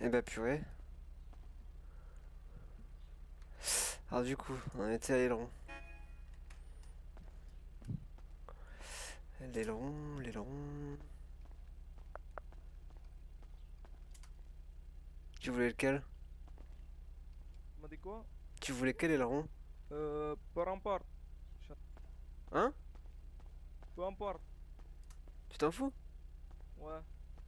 Eh bah purée. Alors du coup, on était à l'aileron. L'aileron. Tu voulais lequel? Tu m'as dit quoi? Tu voulais quel aileron? Peu importe. Hein? Peu importe. Tu t'en fous? Ouais.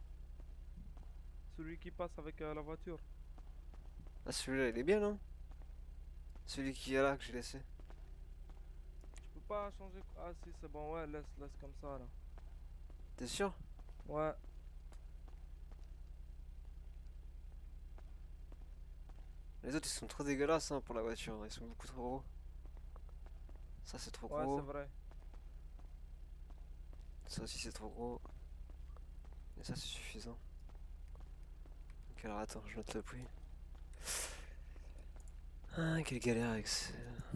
Celui qui passe avec la voiture. Ah celui-là il est bien non? Celui qui est là que j'ai laissé. Tu peux pas changer. Ah si, c'est bon, ouais, laisse comme ça là. T'es sûr? Ouais. Les autres ils sont trop dégueulasses hein, pour la voiture, ils sont beaucoup trop gros. Ça c'est trop Ouais, c'est gros. vrai. Ça aussi c'est trop gros. Et ça c'est suffisant. Ok alors attends, je note le prix. Ah quelle galère avec ça.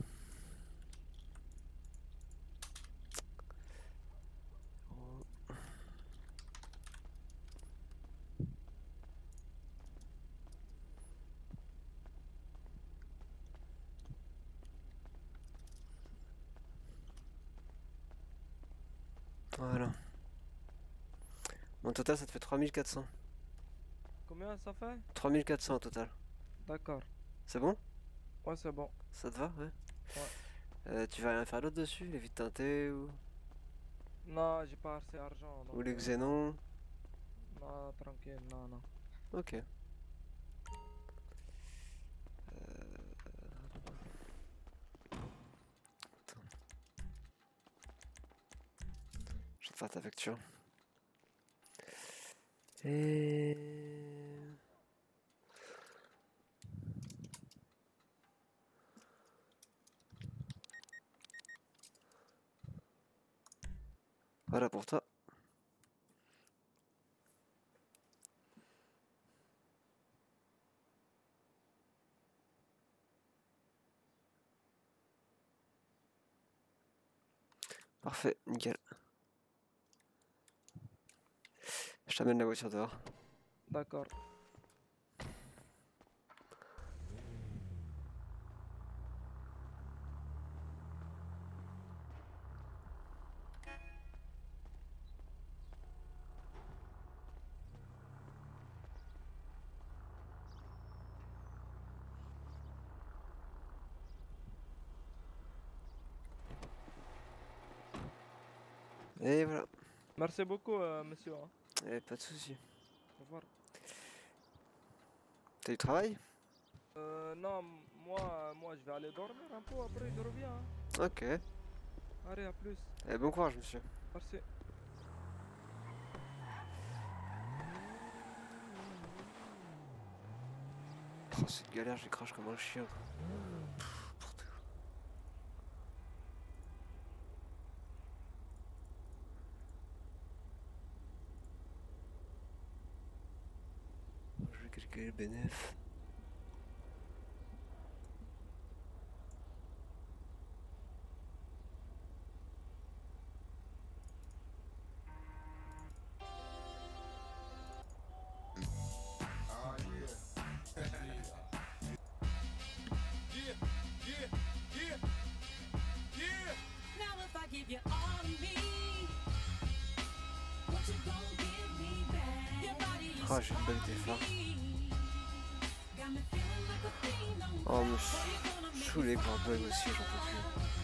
Voilà. Mon total ça te fait 3400. Combien ça fait? 3400 au total. D'accord. C'est bon? Ouais, c'est bon. Ça te va? Ouais. Ouais. Tu vas rien faire d'autre dessus? Les vitres teintées Non, j'ai pas assez d'argent, ou donc les non. xénons? Non, tranquille, non, non. Ok. Je vais te faire ta facture. Et... Voilà pour toi. Parfait, nickel. Je t'amène la voiture dehors. D'accord. Et voilà. Merci beaucoup, monsieur, hein. Et pas de soucis. Au revoir. T'as du travail? Non, moi, je vais aller dormir un peu, après je reviens, hein. Ok. Allez, à plus. Eh, bon courage, monsieur. Merci. Oh, c'est une galère, je crache comme un chien. N'importe quoi. Je vais calculer le bénéf. Oh yeah. Yeah, yeah, yeah, yeah. Now if I give you all of me, what you gon' give me back? Your body is Oh, j'ai une belle all défa. me. Got me feeling like a fiend on Oh, me Boy, you gonna make me saoulé par fall bug in aussi, j'en peux plus. love.